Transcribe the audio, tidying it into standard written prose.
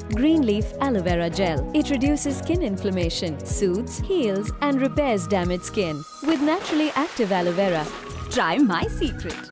Greenleaf Aloe Vera Gel. It reduces skin inflammation, soothes, heals and repairs damaged skin with naturally active aloe vera. Try my secret.